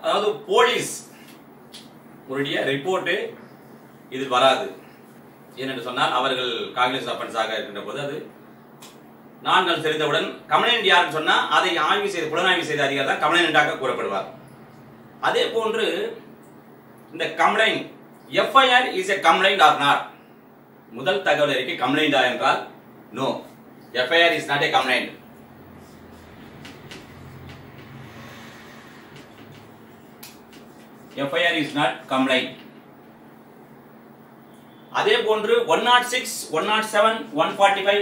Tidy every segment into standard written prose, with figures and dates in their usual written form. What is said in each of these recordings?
அதாவது போலீஸ் உடைய ரிப்போர்ட் இதில் வராது. ஏனென்று சொன்னால் அவர்கள் காக்னிசன்ட் ஆஃபென்ஸாக இருக்கின்ற போது அது நான்கள் தெரிந்தவுடன் கம்ப்ளைண்ட் யாருன்னு சொன்னா அதை ஆய்வு செய்து புலனாய்வு செய்த அதிகாரி தான் கம்ப்ளைண்டாக கூறப்படுவார். அதே போன்று இந்த complaint FIR is a complaint or not. முதல் தகவல் அறிக்கை கம்ப்ளைண்டா என்றால் no, FIR is not a complaint. FIR is not complaint. அதே போன்று 106, 107, 145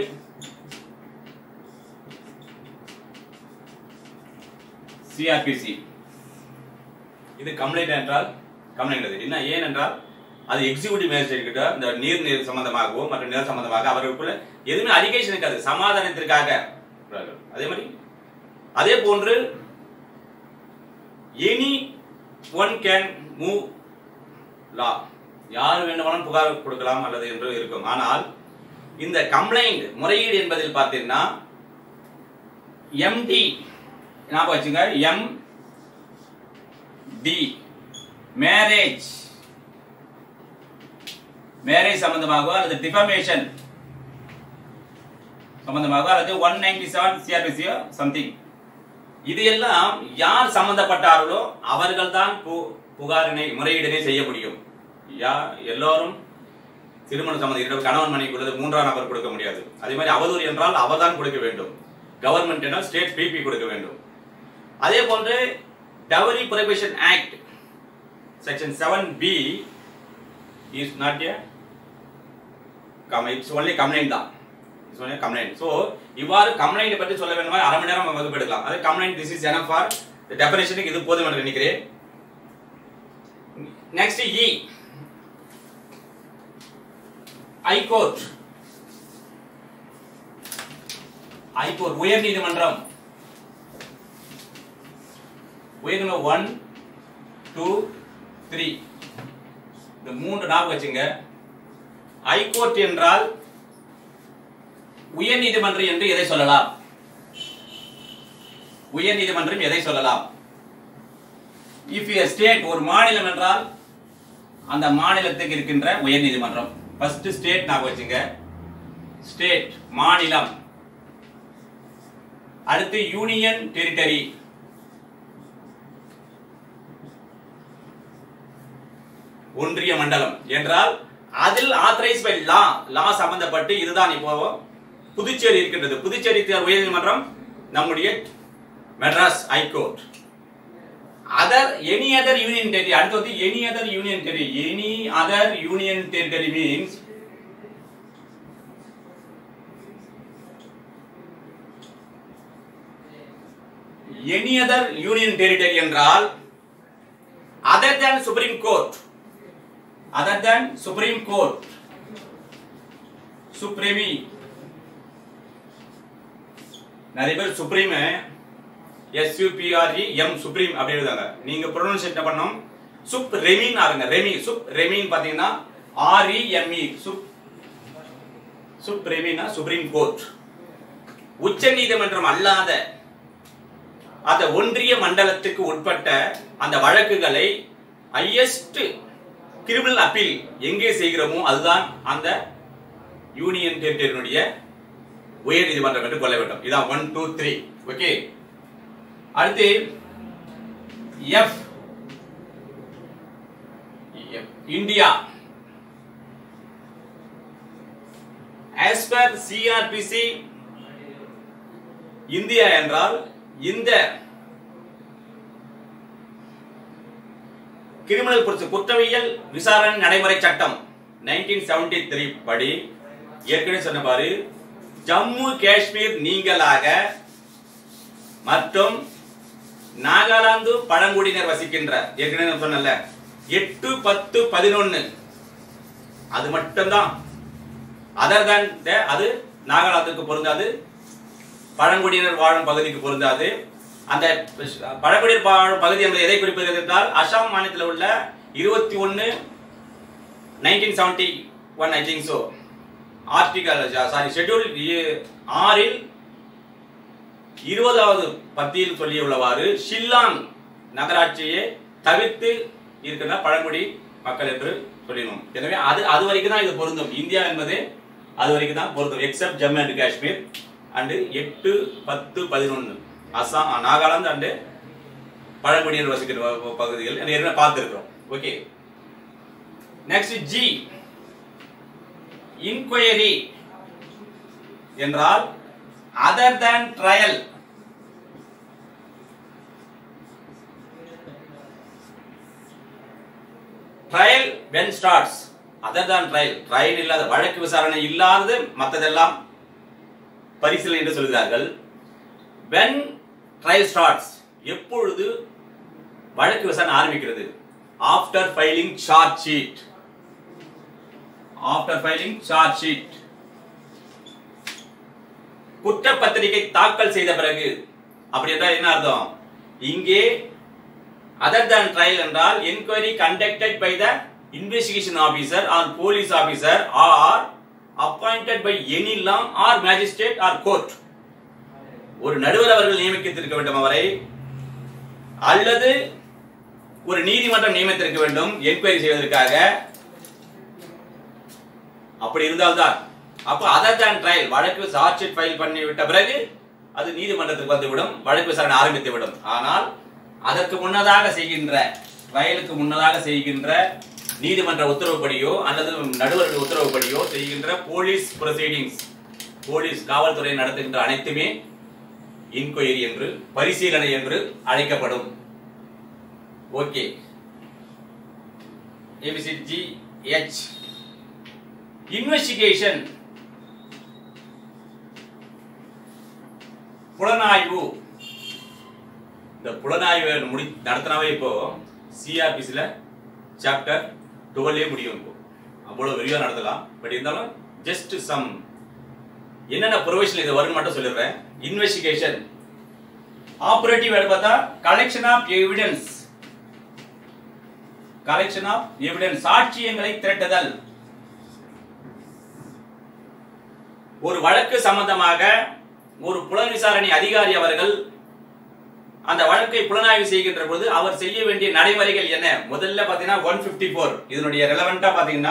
CRPC இது கம்ப்ளைண்ட் என்றால் கம்ப்ளைண்ட் என்ன ஏனென்றால் அது எக்ஸிக்யூட்டிவ் மேஜிஸ்ட்ரேட் கிட்ட இந்த நீர் சம்பந்தமாகவோ மற்றும் நில சம்பந்தமாக அவர்களுக்குள்ள எதுவுமே அலிகேஷன் இருக்காது, சமாதானத்திற்காக. அதே மாதிரி அதே போன்று any one can move law, யார் வேண்டுமானாலும் புகார் கொடுக்கலாம் அல்லது என்று இருக்கும். ஆனால் இந்த கம்ப்ளைண்ட் முறையீடு என்பதில் பார்த்தீங்கன்னா MD ஞாபகம் வச்சுங்க, MD மேரேஜ் சம்பந்தமாக அல்லது டிஃபமேஷன் சம்பந்தமாக அல்லது 197 CRPC சம்திங், இது எல்லாம் யார் சம்பந்தப்பட்டார்களோ அவர்கள் தான் புகாரினை முறையீடினை செய்ய முடியும். எல்லாரும் திருமண சம்பந்தம் கணவன் மனைவி மூன்றாம் நபர் கொடுக்க முடியாது. அதே மாதிரி அவதூறு என்றால் அவர் தான் கொடுக்க வேண்டும். கவர்மெண்ட் என்றால் ஸ்டேட் பிபி கொடுக்க வேண்டும். அதே போன்று dowry prohibition act section 7B is not a it's only complaint தான். கம்ப்ளைண்ட். சோ இவ்வாறு கம்ப்ளைண்ட் பற்றி சொல்ல வேண்டுமா அரை மணி நேரம் வகுப்பு எடுக்கலாம். அது complaint this is enough for the டெஃபினிஷனுக்கு இது போதும் என்று நினைக்கிறேன். நெக்ஸ்ட் E ஹைகோர்ட் உயர் நீதிமன்றம் 1, 2, 3 இந்த மூன்று ஞாபகம் வச்சுங்க. ஹைகோர்ட் என்றால் உயர் நீதிமன்றம் என்று எதை சொல்லலாம்? உயர் நீதிமன்றம் எதை சொல்லலாம்? இஃப் எ ஸ்டேட் ஒரு மாநிலம் என்றால் அந்த மாநிலத்துக்கு இருக்கின்ற உயர் நீதிமன்றம். ஃபர்ஸ்ட் ஸ்டேட் ஞாபகம் வச்சுங்க, ஸ்டேட் மாநிலம். அடுத்து யூனியன் டெரிட்டரி, ஒன்றிய மண்டலம் என்றால் அதில் ஆத்தரைஸ் பை லா சம்பந்தப்பட்டு இதுதான். இப்போ புதுச்சேரி இருக்கின்றது, புதுச்சேரி உயர் நீதிமன்றம் நம்முடைய Madras high court. Any other union territory. அடுத்து வந்து any other union territory. Any other union territory means any other union territory என்றால் other than supreme court, other than Supreme Court, சுப்ரீமி. நிறைய பேர் சுப்ரீம் SUPREM சுப்ரீம் அப்படி எழுதுறாங்க. நீங்க ப்ரொனன்சியேட் என்ன பண்ணணும்? சுப்ரீமின் ஆகுங்க. ரெமி சுப்ரீமின் பாத்தீங்கன்னா REME சுப்ரீமினா சுப்ரீம் கோர்ட். உச்ச நீதிமன்றம் அல்லாத அந்த ஒன்றிய மண்டலத்துக்கு உட்பட்ட அந்த வழக்குகளை ஹையஸ்ட் கிரிமினல் அப்பீல் எங்கே செய்கிறோமோ அதுதான் அந்த யூனியன் டெரிட்டரியினுடைய உயர் நீதிமன்றம் என்று கொள்ள வேண்டும். இதான் 1, 2, 3. ஓகே. அடுத்து F India. as per CRPC India என்றால் இந்த கிரிமினல் குற்றவியல் விசாரணை நடைமுறை சட்டம் 1973 படி ஏற்கனவே சொன்ன பாரு, ஜம்மு காஷ்மீர் நீங்களாக மற்றும் நாகாலாந்து பழங்குடியினர் வசிக்கின்ற ஏற்கனவே சொன்னல 8, 10, 11 அது மட்டும்தான். அதர் than அது நாகாலாந்துக்கு பொருந்தாது, பழங்குடியினர் வாழும் பகுதிக்கு பொருந்தாது. அந்த பழங்குடியினர் வாழும் பகுதி என்பது எதை குறிப்பிடுகிறது என்றால் அசாம் மாநிலத்தில் உள்ள 21 1971 I think so article schedule 6 20வது பத்தியில் சொல்லியுள்ளவாறு ஷில்லாங் நகராட்சியை தவிர்த்து இருக்கிற பழங்குடி மக்கள் என்று சொல்லினோம். எனவே அது வரைக்கும் தான் இது பொருந்தும். இந்தியா என்பது அது வரைக்கும் தான் பொருந்தும், except Jammu and Kashmir and 8, 10, 11 Assam, Nagaland and பழங்குடியினர் வசிக்கிற பகுதிகள் ஏற்கனவே பார்த்துருக்கிறோம். ஓகே, நெக்ஸ்ட் ஜி, இன்கொயரி என்றால் other than trial. Trial when starts, other than trial, trial இல்லாத, வழக்கு விசாரணை இல்லாதது மற்றதெல்லாம் பரிசீலனை என்று சொல்கிறார்கள். when trial starts, எப்பொழுது வழக்கு விசாரணை ஆரம்பிக்கிறது? after filing charge sheet. after filing charge sheet, குற்றப்பத்திரிகை தாக்கல் செய்த பிறகு. அப்படி என்றால் என்ன அர்த்தம்? இங்கே other than trial என்றால் inquiry conducted by the investigation officer or police officer or appointed by any law or magistrate or court. ஒரு நடுவர் அவர்கள் நியமித்திருக்க வேண்டும் அவரை, அல்லது ஒரு நீதிமன்றம் நியமித்திருக்க வேண்டும் என்கொயரி செய்வதற்காக. அப்படி இருந்தால்தான் அப்ப அதர் தேன் ட்ரையல், வழக்கு சார்ஜ் ஷீட் ஃபைல் பண்ணி விட்ட பிறகு அது நீதிமன்றத்துக்கு வந்துவிடும், வழக்கு விசாரணை ஆரம்பித்து விடும். ஆனால் அதற்கு முன்னதாக செய்கின்ற, ட்ரையலுக்கு முன்னதாக செய்கின்ற நீதிமன்ற உத்தரவுப்படியோ அல்லது நடுவர்கள் உத்தரவுப்படியோ செய்கின்ற போலீஸ் ப்ரொசீடிங்ஸ், போலீஸ் காவல்துறை நடத்துகின்ற அனைத்துமே இன்கொயரி என்று, பரிசீலனை என்று அழைக்கப்படும். ஓகே, ABCGH, இன்வெஸ்டிகேஷன், புலனாய்வு. இந்த புலனாய்வு நடத்தினாவே இப்போ சிஆர்பிசில சாப்டர் 12 முடியும். இப்போ அவ்வளவு விரிவா நடத்தலாம். பட் இருந்தாலும் ஜஸ்ட் சம் என்னென்ன ப்ரொவிஷன் இது வரும் மட்டும் சொல்லிடுறேன். இன்வெஸ்டிகேஷன், ஆபரேட்டிவ் வேர்ட் பார்த்தா collection of evidence, collection of evidence, சாட்சியங்களை திரட்டுதல். ஒரு வழக்கு சம்பந்தமாக ஒரு புலன் விசாரணை அதிகாரி அவர்கள் அந்த வழக்கை புலனாய்வு செய்கின்ற பொழுது அவர் செய்ய வேண்டிய நடைமுறைகள் என்ன? முதல்ல பாத்தீங்கன்னா 154 இதனுடைய ரெலவெண்டா பாத்தீங்கன்னா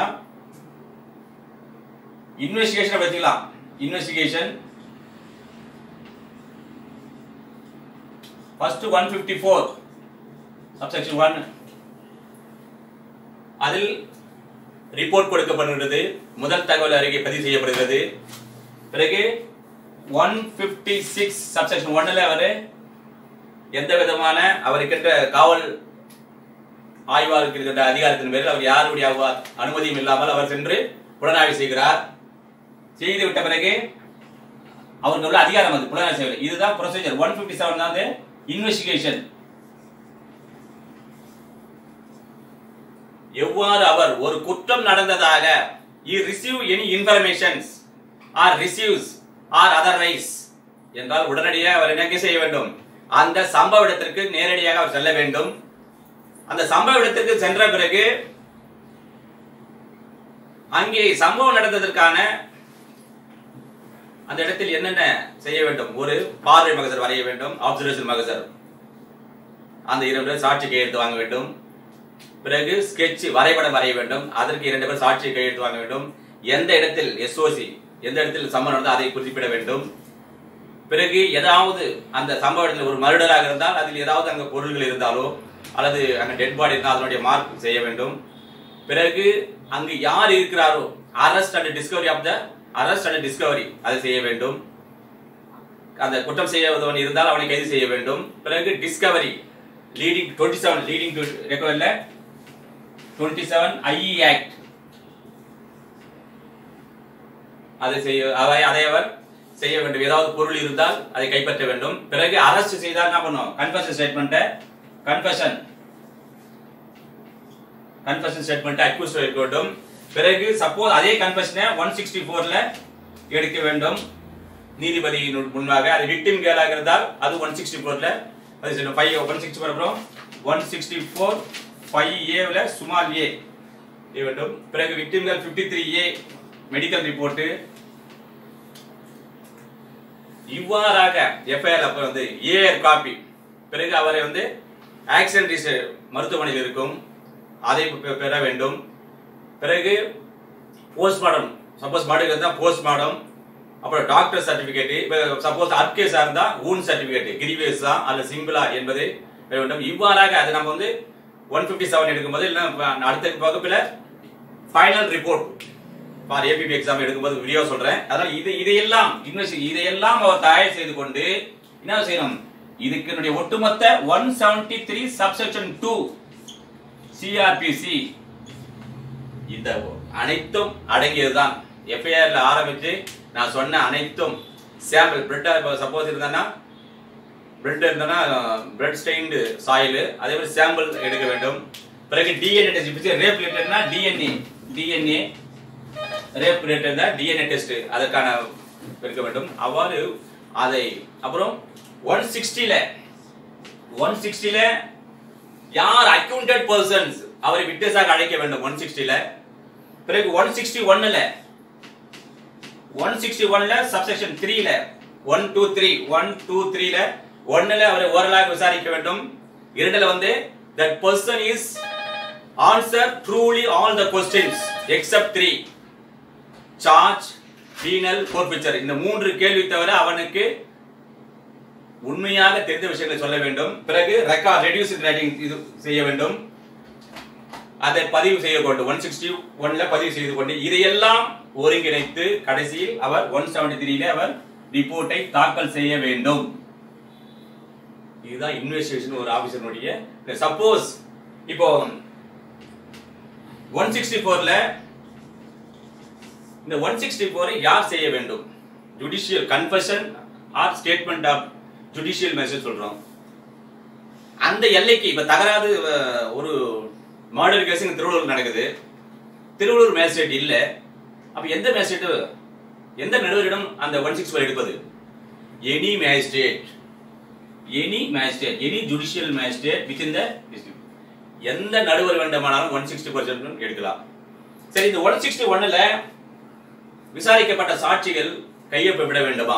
இன்வெஸ்டிகேஷன் பத்திலாம். இன்வெஸ்டிகேஷன் ஃபர்ஸ்ட் 154 சப்செக்ஷன் 1, அதில் ரிப்போர்ட் கொடுக்கப்படுகிறது, முதல் தகவல் அறிக்கை பதிவு செய்யப்படுகிறது. பிறகு 156 சப்செக்ஷன் 1ல அவர் எந்த விதமான அவருக்கிட்ட காவல் ஆய்வாளருக்கு இருக்கின்ற அதிகாரத்தின் பேரில் அவர் யாருடைய அனுமதியும் இல்லாமல் அவர் சென்று புலனாய்வு செய்கிறார். செய்து விட்ட பிறகு அவருக்கு உள்ள அதிகாரம் அது புலனாய்வு செய்வது. இதுதான் ப்ரொசீஜர். 157 தான் இன்வெஸ்டிகேஷன். எவ்வாறு அவர் ஒரு குற்றம் நடந்ததாக he receive any informations or receives or otherwise என்றால் உடனடியாக அவர் என்ன செய்ய வேண்டும்? அந்த சம்பவ இடத்திற்கு நேரடியாக அவர் செல்ல வேண்டும். அந்த சம்பவ இடத்திற்கு சென்ற பிறகு அங்கே சம்பவம் நடந்ததற்கான அந்த இடத்தில் என்னென்ன செய்ய வேண்டும்? ஒரு பார்வை மகசர் வரைய வேண்டும், அப்சர்வேஷன் மகசர், அந்த 2 பேர் சாட்சி கையெழுத்து வாங்க வேண்டும். பிறகு ஸ்கெட்ச் வரைபடம் வரைய வேண்டும், அதற்கு 2 பேர் சாட்சி கையெழுத்து வாங்க வேண்டும். எந்த இடத்தில் எஸ்ஓசி, எந்த இடத்தில் சம்பவம் நடந்தோ அதை குறிப்பிட வேண்டும். பிறகு ஏதாவது அந்த சம்பவ இடத்தில் ஒரு மர்டராக இருந்தால் அதில் ஏதாவது அங்கே பொருள்கள் இருந்தாலோ அல்லது அங்கே டெட் பாடி இருந்தால் அதனுடைய மார்க் செய்ய வேண்டும். பிறகு அங்கு யார் இருக்கிறாரோ arrest and discovery of the arrest and discovery அதை செய்ய வேண்டும். அந்த குற்றம் செய்வதவன் இருந்தால் அவனை கைது செய்ய வேண்டும். பிறகு டிஸ்கவரி லீடிங் 27 லீடிங் டு ரெக்கவரில 27 ஐஇ ஆக்ட் அதை அவர் செய்ய வேண்டும். ஏதாவது பொருள் இருந்தால் அதை கைப்பற்ற வேண்டும். பிறகு அரெஸ்ட் செய்தால் என்ன பண்ணும்? கன்ஃபெஷன் ஸ்டேட்மெண்ட் அக்யூஸ் செய்ய வேண்டும். பிறகு சப்போஸ் அதே கன்ஃபெஷனை 164ல எடுக்க வேண்டும் நீதிபதியின் முன்பாக. அது விக்டிம் கேளாக இருந்தால் அது 164ல அது 164 அப்புறம் 164 5A ஸ்மால் a வேண்டும். பிறகு victim girl 53A medical report. இவ்வாறாக எஃப்ஐஆர் அப்ப ஏஆர் காப்பி. பிறகு அவரை ஆக்சிடென்ட் மருத்துவமனையில் இருக்கும், அதை பெற வேண்டும். பிறகு போஸ்ட்மார்டம், சப்போஸ் பாடி இருந்தால் போஸ்ட்மார்டம், அப்புறம் டாக்டர் சர்டிபிகேட், இப்போ சப்போஸ் அர்கேஸா இருந்தா ஊன் சர்டிபிகேட், கிரிவேஸா அல்ல சிம்பிளா என்பதை பெற வேண்டும். இவ்வாறாக அது நம்ம வந்து 157 எடுக்கும்போது இல்லை அடுத்த வகுப்பில் final report for APP exam எடுக்கும்போது வீடியோ சொல்றேன். அதனால இதையெல்லாம் அவர் தயார் செய்து கொண்டு என்ன செய்யணும், இதுக்கு ஒட்டுமொத்த 173 சப்செக்ஷன் 2 சிஆர்பிசி இந்த அனைத்தும் அடங்கியதுதான். எஃப்ஐஆர்ல ஆரம்பிச்சு நான் சொன்ன அனைத்தும் சாம்பிள் பிளட் சப்போஸ் இருந்தா பிளட் ஸ்டெயின்டு சாயில், அதே மாதிரி சாம்பிள் எடுக்க வேண்டும். பிறகு டிஎன்ஏ டெஸ்ட், ரேப் ரிலேட்டட்னா DNA rape related DNA test அதற்கான எடுக்க வேண்டும். அவ்வாறு அதை அப்புறம் 160ல யார் அக்யூண்டட் பர்சன்ஸ் அவரை விட்னஸாக அழைக்க வேண்டும் 160ல. பிறகு 161ல சப்செக்ஷன் 3ல 123ல 1ல அவரை ஓரலாக விசாரிக்க வேண்டும். 2ல வந்து that person is answer truly all the questions except 3 charge penal forfeiture. இந்த 3 கேள்வி தவிர அவனுக்கு உண்மையாக தெரிந்த விஷயங்களை சொல்ல வேண்டும். பிறகு ரெக்கார்ட் ரெடியூஸ்ட் ரைட்டிங் இது செய்ய வேண்டும், அதை பதிவு செய்ய வேண்டும். 161ல பதிவு செய்து கொண்டு இதையெல்லாம் ஒருங்கிணைத்து கடைசியில் அவர் 173ல அவர் ரிப்போர்ட்டை தாக்கல் செய்ய வேண்டும். இதுதான் இன்வெஸ்டிகேஷன் ஒரு ஆபீசருடைய. சப்போஸ் இப்போ 164ல இந்த 164 யார் செய்ய வேண்டும், judicial confession or statement of judicial magistrate சொல்றோம். அந்த எல்லைக்கு இப்ப தகராறு, ஒரு மர்டர் கேஸ் திருவள்ளூர் நடக்குது, திருவள்ளூர் மேஜிஸ்ட்ரேட் இல்ல, அப்ப எந்த மேஜிஸ்ட்ரேட் எந்த நடுவரிடம் அந்த 164 எடுப்பது? Any magistrate, any judicial magistrate within the district, எந்த நடுவர் வேண்டுமானாலும் 160% எடுக்கலாம். சரி, இந்த 161ல விசாரிக்கப்பட்ட சாட்சிகள் கையொப்பமிட வேண்டுமா?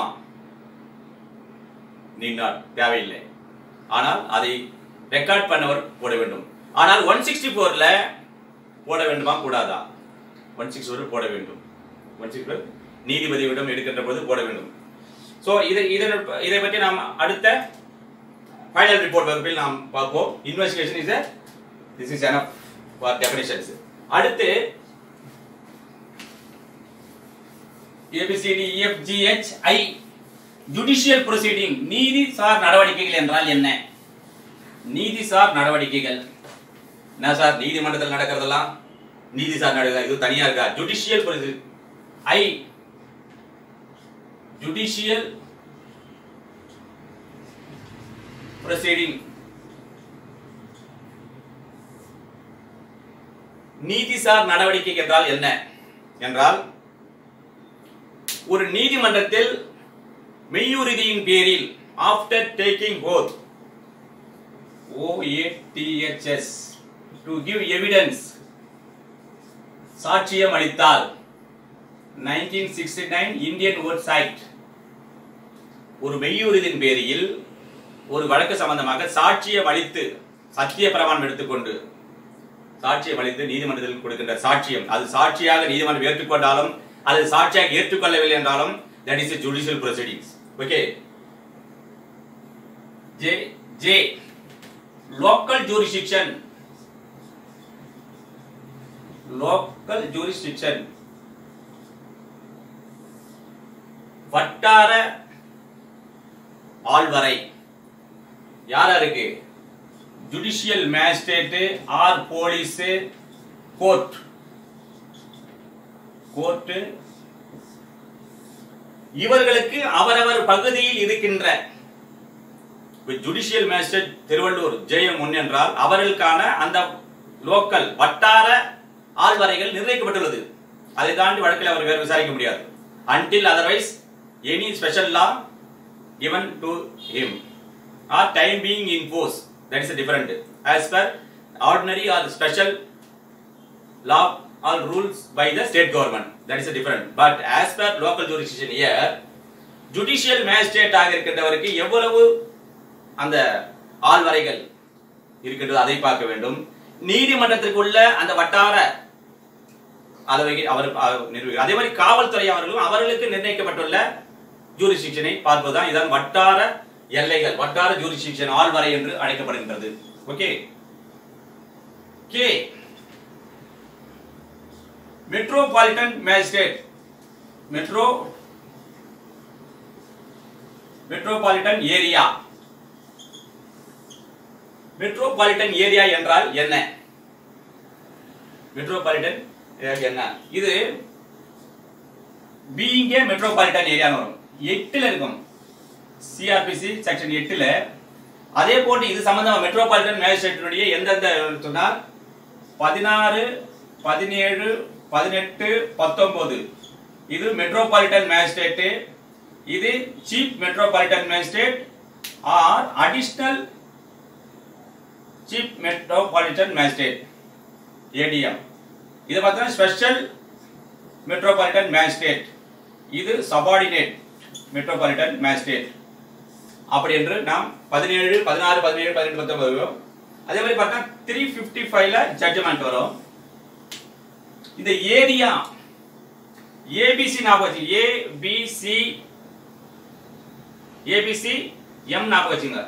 நீண்டால் தேவையில்லை, ஆனால் அதை ரெக்கார்ட் பண்ணவர் போட வேண்டும். ஆனால் 164ல போட வேண்டுமா கூடாதா? 164 போட வேண்டும். 164 நீதிபதியிடம் எடுக்கின்ற போது போட வேண்டும். சோ இதை பற்றி நாம் அடுத்த ஃபைனல் ரிப்போர்ட் வகுப்பில் நாம் பார்ப்போம். Investigation is this is enough for definitions. அடுத்து ABCD EFGH I judicial proceeding, நீதிசார் நடவடிக்கைகள் என்றால் என்ன? நீதிசார் நடவடிக்கைகள் என்ன சார்? நீதிமன்றத்தில் நடக்கிறதெல்லாம் நீதிசார் நடவடிக்கை, இது தனியா இருக்கா? Judicial proceeding I judicial proceeding, நீதிசார் நடவடிக்கை என்றால் என்ன என்றால், ஒரு நீதிமன்றத்தில் மெய்யுறுதியின் பேரில் after taking oath OATHS to give evidence, சாட்சியம் அளித்தால் 1969 இந்தியன் ஓட்ஸ் ஆக்ட், ஒரு மெய்யுறுதியின் பேரில் ஒரு வழக்கு சம்பந்தமாக சாட்சியம் அளித்து சத்திய பிரமாணம் எடுத்துக்கொண்டு சாட்சியம் அளித்து நீதிமன்றத்தில் கொடுக்கின்ற சாட்சியம், அது சாட்சியாக நீதிமன்றம் ஏற்றுக்கொண்டாலும் அது சாட்சியாக ஏற்றுக்கொள்ளவில்லை என்றாலும் that is a judicial proceedings. Okay. J local jurisdiction, local jurisdiction, வட்டார ஆள்வரை யாருக்கு? Judicial magistrate or police court, இவர்களுக்கு அவரவர் பகுதியில் இருக்கின்ற ஜுடிஷியல் மேஜிஸ்ட்ரேட் திருவள்ளூர் JM1 என்றால் அவர்களுக்கான அந்த லோக்கல் வட்டார ஆள்வரைகள் நிர்ணயிக்கப்பட்டுள்ளது. அதை தாண்டி வழக்கில் அவர் வேறு விசாரிக்க முடியாது. until otherwise any special law given to him or time being in force, that is a different, as per ordinary or special law or rules by the state government, that is a different. But as per local jurisdiction here, judicial magistrate ஆக இருக்கின்றவருக்கு எவ்வளவு அந்த ஆள்வரைகள் இருக்கின்றது, அதை பார்க்க வேண்டும். நீதிமன்றத்திற்குள்ள அந்த வட்டார அளவை அவர் நிர்வகிக்கிறார். அதே மாதிரி காவல்துறை அவர்களுக்கு நிர்ணயிக்கப்பட்டுள்ள ஜூரிஸ்டிக்ஷனை பார்ப்பதுதான் இதான் வட்டார எல்லைகள், வட்டார ஜூரிஸ்டிக்ஷன், ஆள்வரை என்று அழைக்கப்படுகின்றது. Okay. K, metropolitan magistrate. Metropolitan area. Metropolitan area என்றால் என்ன? மெட்ரோபாலிட்டன் என்ன? இது பீயிங் ஏ மெட்ரோபாலிட்டன் ஏரியா வரும். 8ல இருக்கும், சிஆர்பிசி செக்ஷன் 8ல. அதே போன்று இது சம்பந்தமா மெட்ரோபாலிட்டன் மேஜிஸ்ட்ரேட்டுடைய எந்தெந்த சொன்னார் 16, 17, 18, 19 இது மெட்ரோபாலிட்டன் மேஜிஸ்ட்ரேட். இது chief metropolitan magistrate or additional chief metropolitan magistrate, ATM. இது பார்த்தா ஸ்பெஷல் மெட்ரோபாலிட்டன் மேஜிஸ்ட்ரேட், இது சபார்டினேட் மெட்ரோபாலிட்டன் மேஜிஸ்ட்ரேட். அப்படி என்று நாம் 17, 16, 17, 18, 19 அதே மாதிரி பார்த்தா 355ல ஜட்ஜ்மென்ட் வரும். இந்த ஏரியா ஏபிசி ஞாபகம் வச்சு, ஏபிசி எம் ஞாபகம் வச்சுங்க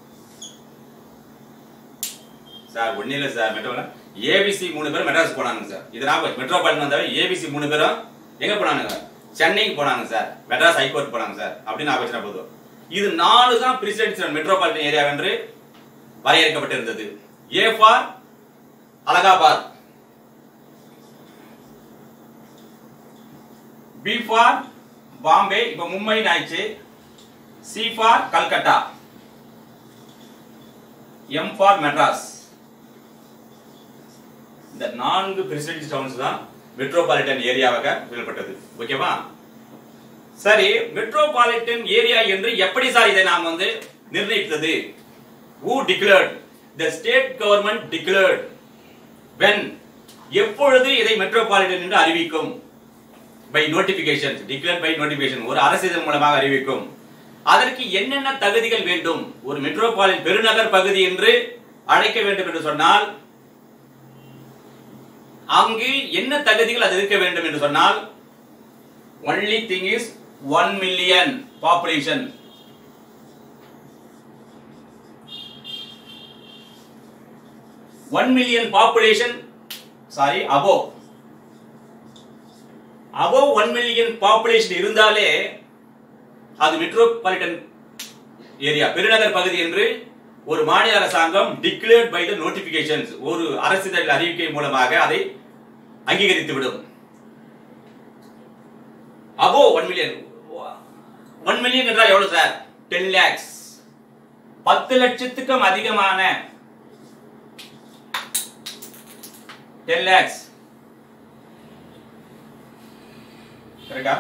சார். ஒண்ணு இல்ல சார், மெட்ரோல ஏபிசி 3 பேரும் மெட்ராஸ் போனாங்க சார். இது ஞாபகம், மெட்ரோபாலிட்டன் வந்தாவே ஏபிசி 3 பேரும் எங்க போனாங்க? சென்னைக்கு போனாங்க சார், மெட்ராஸ் ஹைகோர்ட் போனாங்க சார் அப்படின்னு ஞாபகம் வச்சா போதும். இது 4 தான் பிரசிடென்சியல் மெட்ரோபாலிட்டன் ஏரியா என்று வரையறுக்கப்பட்டிருந்தது. A for Allahabad, B for Bombay, இப்ப மும்பை ஆயிடுச்சு, C for Calcutta, M for Madras. இந்த 4 பிரசிடென்சியல் டவுன்ஸ் தான் மெட்ரோபாலிட்டன் ஏரியாவாக செயல்பட்டது. ஓகேவா? சரி, மெட்ரோபாலிட்டன் ஏரியா என்று எப்படி சார் இதை நாம் நிர்ணயித்தது? who declared? the state government declared. when? எப்பொழுது இதை மெட்ரோபாலிட்டன் என்று அறிவிக்கும்? by notification, declared by notification, ஒரு அரசிதழ் மூலமாக அறிவிக்கும். அதற்கு என்னென்ன தகுதிகள் வேண்டும்? ஒரு மெட்ரோபாலிட்டன் பெருநகர் பகுதி என்று அழைக்க வேண்டும் என்று சொன்னால் அங்கு என்ன தகுதிகள் அது இருக்க வேண்டும் என்று சொன்னால் only thing is 1 million population. One million population, sorry, above 1 million population இருந்தாலே அது மெட்ரோபாலிட்டன் ஏரியா, பெருநகர் பகுதி என்று ஒரு மாநில அரசாங்கம் declared by the notifications, ஒரு அரசிதழ் அறிவிக்கை மூலமாக அதை அங்கீகரித்து விடும். above 1 million. 1 million என்றால் எவ்வளவு சார்? 10 lakhs. 10 லட்சத்துக்கும் அதிகமான 10 lakhs. கரெக்டா?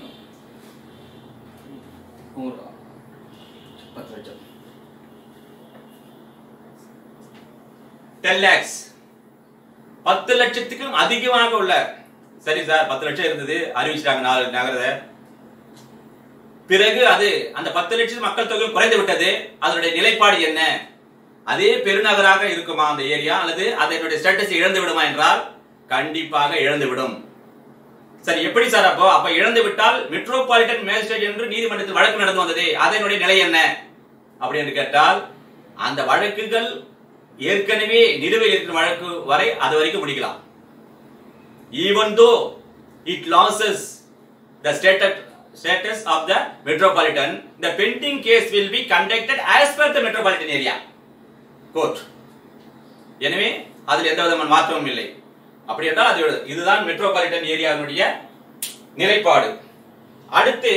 10 lakhs. 10 லட்சத்துக்கும் அதிகமாக உள்ள. சரி சார், 10 லட்சம் இருந்தது, அறிவிச்சிட்டாங்க 4 நகரத்தை. பிறகு அது அந்த 10 லட்சம் மக்கள் தொகை குறைந்து விட்டது, அதனுடைய நிலைப்பாடு என்ன? அதே பெருநகராக இருக்குமா அந்த ஏரியா, அல்லது அதனுடைய ஸ்டேட்டஸ் இழந்து விடுமா என்றால் கண்டிப்பாக இழந்து விடும். சரி, எப்படி சார்? அப்ப இழந்து விட்டால் மெட்ரோபாலிட்டன் மேஜிஸ்ட்ரேட் என்று நீதிமன்றத்தில் வழக்கு நடந்து வந்தது, அதனுடைய நிலை என்ன அப்படி என்று கேட்டால் அந்த வழக்குகள் ஏற்கனவே நிலுவையில் இருக்கிற வழக்கு வரை அது வரைக்கும் முடிக்கலாம். even though it loses the status of the metropolitan, the pending case will be conducted as per the metropolitan area court. எனவே அதில் எந்த விதமான மாற்றமும் இல்லை. அப்படி என்றால் அது இதுதான் மெட்ரோபாலிட்டன் ஏரியாவுடைய நிலைப்பாடு. அடுத்து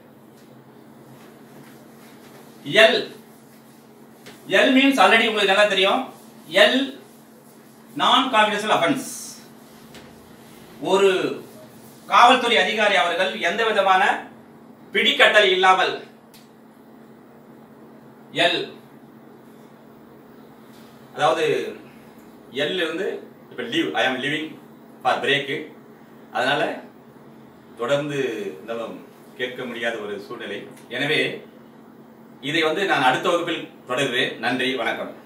எல். எல் மீன்ஸ் ஆல்ரெடி உங்களுக்கு நல்லா தெரியும். எல் நான் கான்ஃபிடென்ஷியல் அஃபென்ஸ். ஒரு காவல்துறை அதிகாரி அவர்கள் எந்த விதமான பிடிக்கட்டளை இல்லாமல் எல், அதாவது எல் இருந்து இப்ப லீவ், ஐ ஆம் லிவிங் ஃபார் பிரேக், அதனால தொடர்ந்து கேட்க முடியாத ஒரு சூழ்நிலை. எனவே இதை நான் அடுத்த வகுப்பில் தொடர்கிறேன். நன்றி, வணக்கம்.